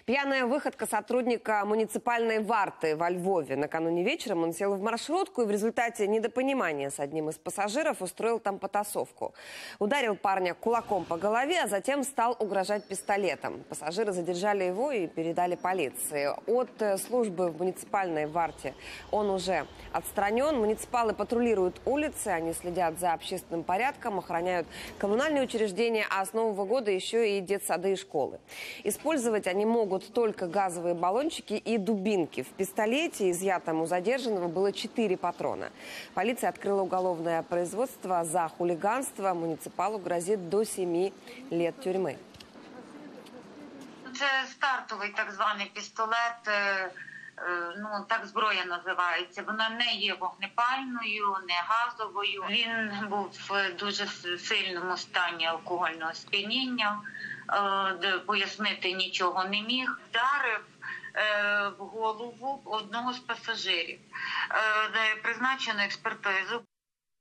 Пьяная выходка сотрудника муниципальной варты во Львове. Накануне вечером он сел в маршрутку и в результате недопонимания с одним из пассажиров устроил там потасовку. Ударил парня кулаком по голове, а затем стал угрожать пистолетом. Пассажиры задержали его и передали полиции. От службы в муниципальной варте он уже отстранен. Муниципалы патрулируют улицы, они следят за общественным порядком, охраняют коммунальные учреждения, а с Нового года еще и детсады и школы. Использовать они могут только газовые баллончики и дубинки. В пистолете, изъятом у задержанного, было 4 патрона. Полиция открыла уголовное производство за хулиганство. Муниципалу грозит до 7 лет тюрьмы. Це стартовий так званий пістолет, так зброя називається. Вона не є вогнепальною, не газовою. Він був в дуже сильному стані алкогольного сп'яніння, пояснити нічого не міг. Вдарив в голову одного з пасажирів. Призначено експертизу.